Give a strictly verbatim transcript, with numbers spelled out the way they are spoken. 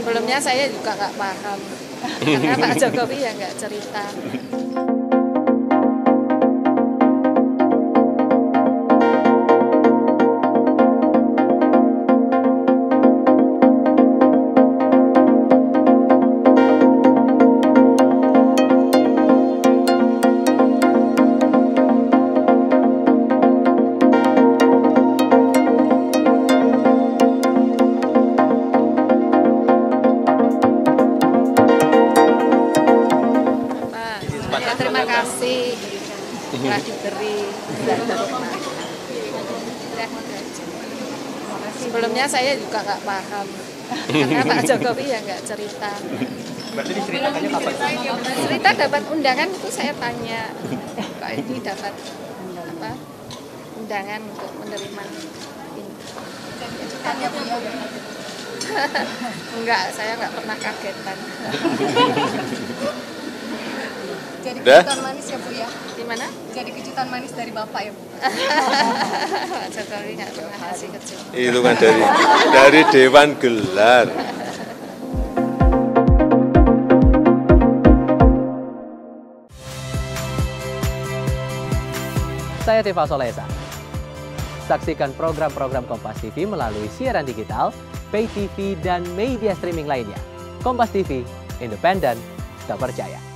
Sebelumnya saya juga nggak paham, karena Pak Jokowi ya nggak cerita. Ya, terima kasih telah diberi. Sebelumnya saya juga nggak paham, karena Pak Jokowi ya nggak cerita. Berarti diceritakannya kapan? Cerita dapat undangan itu saya tanya, kok ini dapat apa undangan untuk menerima ini. Enggak, saya nggak pernah kagetan. Jadi kejutan manis ya Bu ya? Gimana? Jadi kejutan manis dari Bapak ya Bu? Pak Jokowi nggak pernah kasih kejutan. Itu kan dari dari Dewan Gelar. Saya Tifa Solesa. Saksikan program-program Kompas T V melalui siaran digital, pay T V, dan media streaming lainnya. Kompas T V, independen, terpercaya.